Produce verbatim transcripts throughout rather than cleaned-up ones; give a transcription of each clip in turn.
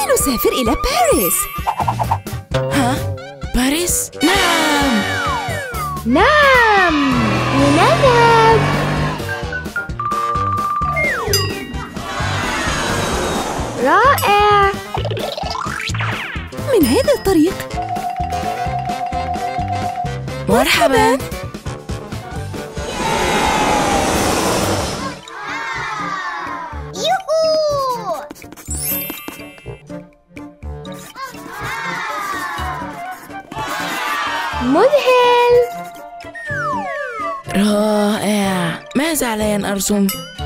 سنسافر إلى باريس. ها؟ باريس؟ نعم! نعم! لنذهب! رائع! من هذا الطريق. مرحباً! مذهل! رائع! ماذا علي أن أرسم؟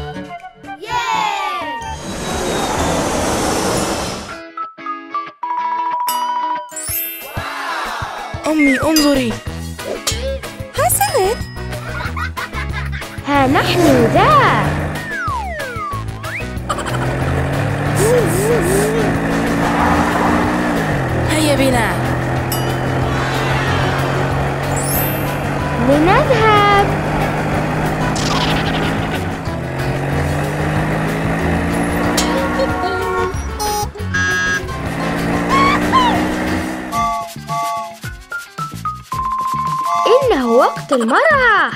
أمي انظري! حسناً! ها نحن ذا! هيا بنا! لنذهب! إنه وقت المرح!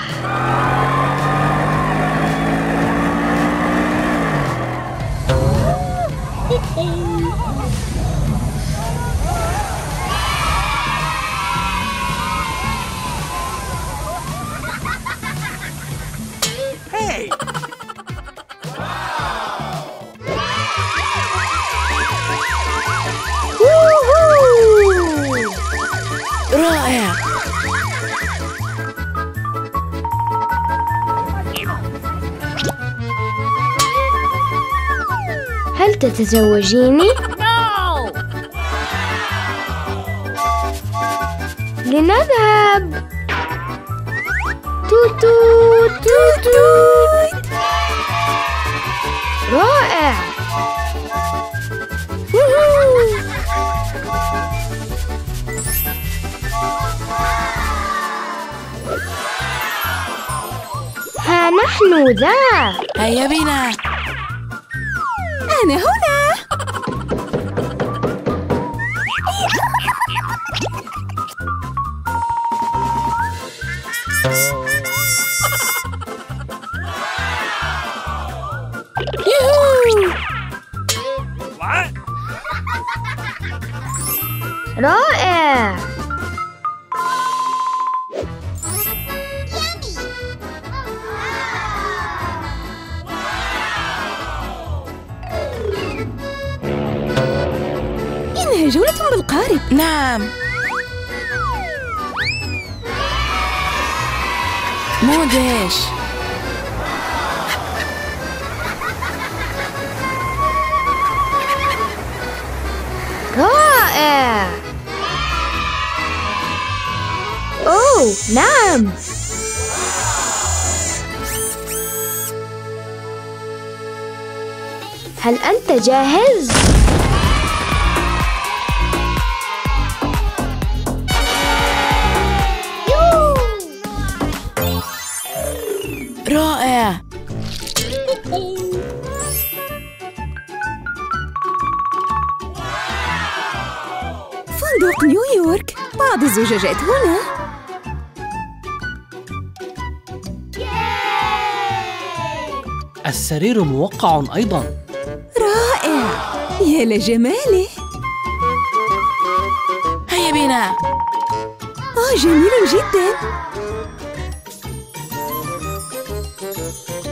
رائع! هل تتزوجيني؟ لنذهب! توت توت توت توت! رائع! ها نحن ذا! هيا بنا! أنا هنا! يوهو! رائع! إنها جولة بالقارب. نعم! مدهش! رائع! أوه نعم! هل أنت جاهز؟ رائع! فندق نيويورك. بعض الزجاجات هنا. السرير موقع أيضاً. رائع! يا لجماله! هيا بنا! آه جميل جداً!